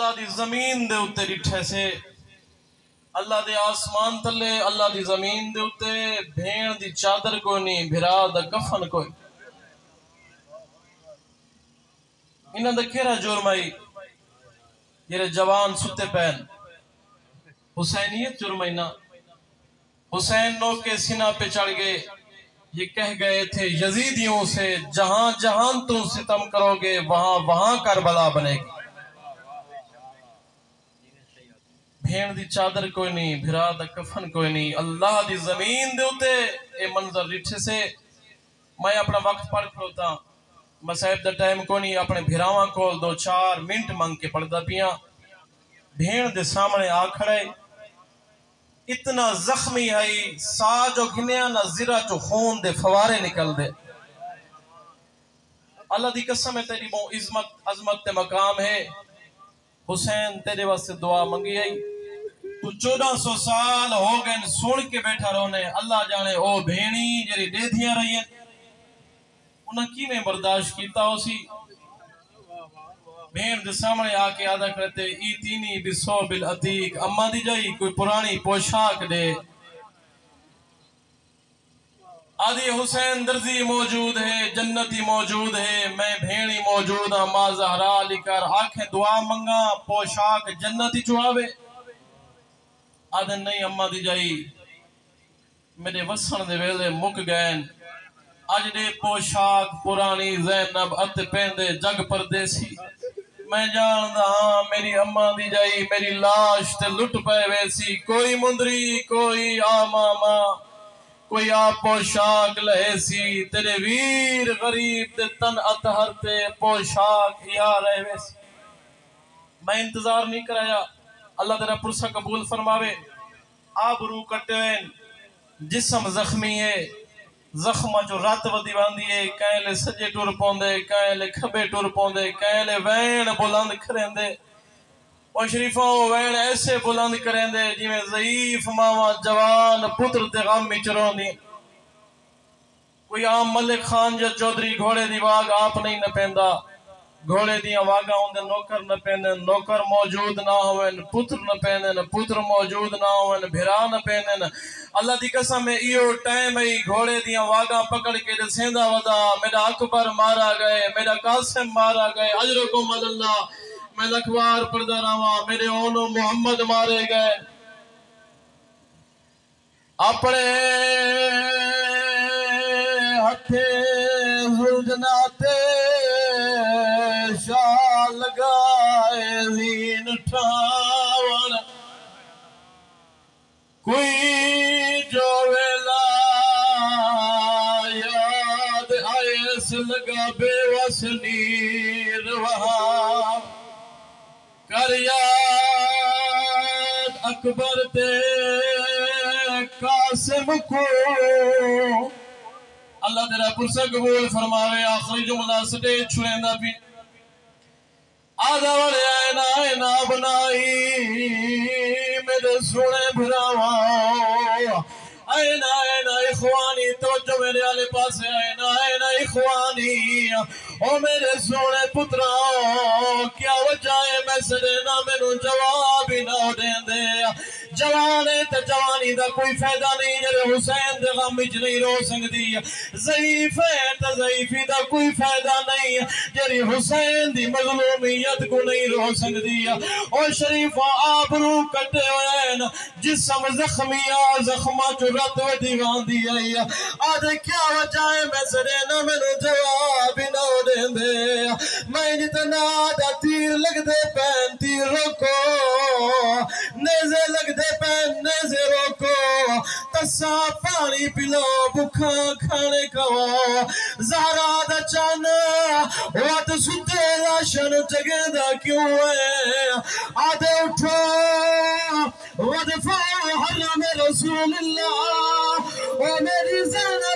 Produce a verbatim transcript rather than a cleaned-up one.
اللہ دی زمین دے اتے ڈٹھے سے اللہ دے آسمان تلے اللہ دی زمین دے اتے بھین دی چادر کوئی نہیں بھرا دا کفن کوئی انہاں دا کیرا جرمائی یہ جوان ستے پین حسینیت جرمائی نا حسین نو کے سینہ پہ چڑھ گئے یہ کہہ گئے تھے یزیدیوں سے جہاں جہان تم ستم کرو گے وہاں وہاں کربلا بنے گی بھین دی چادر کوئی نہیں بھرا دا کفن کوئی نہیں اللہ دی زمین دے ہوتے اے منظر رٹھے سے میں اپنا وقت پڑھ کھڑوتا مسائب دا ٹائم کو نہیں اپنے بھراواں کو دو چار منٹ منگ کے پڑھ دا پیاں بھین دے سامنے آ کھڑے اتنا زخمی ہے سا جو گھنیا نہ زرہ جو خون دے فوارے نکل دے اللہ دی قسم ہے تیری مو عظمت عظمت تے مقام ہے حسین تیرے واسطے دعا منگی آئی تو چودہ سو سال ہو گئے سن کے بیٹھا رونے اللہ جانے او بھینی جری دے دیا رہی ہیں انہاں کی میں برداشت کیتا ہو سی بھین دے سامنے آکے آدھا کرتے ای تینی بسو بالعتیق اماں دی جائی کوئی پرانی پوشاک دے آدھی حسین درزی موجود ہے جنتی موجود ہے میں بھینی موجود ہاں ماں زہرا علی کر آنکھیں دعا منگا پوشاک جنتی چوہاوے آدھے نہیں اماں دی جائی میرے وسن دے ویلے مک گئن آج دے پوشاک پرانی زینب ات پیندے جگ پردیسی میں جاندہ ہاں میری اماں دی جائی میری لاش تے لٹ پے ویسی کوئی مندری کوئی آماما کوئی آپ پوشاک لہیسی تیرے ویر غریب تے تن اتہر تے پوشاک یا رہے ویسی میں انتظار نہیں کرایا اللہ تیرا پرسہ قبول فرماوے آپ روح کٹے وین جسم زخمی ہے زخمہ جو رات ودی باندھی ہے کہیں لے سجے ٹور پوندے کہیں لے کھبے ٹور پوندے کہیں لے وین بلند کریں دے اور شریفوں وین ایسے بلند کریں دے جی میں ضعیف ماما جوان پتر تے غم میں چرون دی کوئی عام ملک خان یا چودری گھوڑے دی واگ آپ نہیں نہ پیندا گھوڑے دیاں واگا ہوندے نوکر نہ پہنن نوکر موجود نہ ہوئن پتر نہ پہنن پتر موجود نہ ہوئن بھرا نہ پہنن اللہ دی قسم ہے ایو ٹائم ہے گھوڑے دیاں واگا پکڑ کے دسیندہ ودا میرا اکبر مارا گئے میرا قاسم مارا گئے اجرکم اللہ میں لکھوار پردہ رہا میرے اونو محمد مارے گئے اپنے ہتھے زلجناتے شال گائے زین ٹھاور کوئی جو ویلا یاد آئے سلگا بے وسنیر وہاں کر یاد اکبر تے قاسم کو اللہ تیرا پرسہ قبول فرماوے آخری جملہ سٹیج چھوڑیں دا بھی آدھا وڑے آئینا آئینا بنائی میرے سونے بھراواں آئینا آئینا اخوانی توجہ میرے آلے پاسے آئینا آئینا اخوانی او میرے سونے پتراں کیا وجہ ہے میں سڑینا میں نو جواب ہی نہ دیں دے جوانے تے جوانی دا کوئی فائدہ نہیں جرے حسین دے غم وچ نہیں رو سکدی ضعیف ہے تے ضعیفی دا کوئی فائدہ نہیں جری حسین دی مظلومیت کو نہیں رو سکدی او شریف آپ روح کٹے ہوئے جسم زخمیہ زخمہ جو رت و دیوان دی آئی آدھے کیا وجہ ہے میں سرینا میں نو جواب نہ دیں دے میں جتنا دا تیر لگ دے پین تیر روکو نیزے لگ دے پین نیزے روکو تسا پانی پلو بکھا کھانے کھوا زہرا دا چانا وات ستے لاشن جگہ دا کیوں ہے آدھے اٹھو ودفع حرم رسول اللہ او میری زینب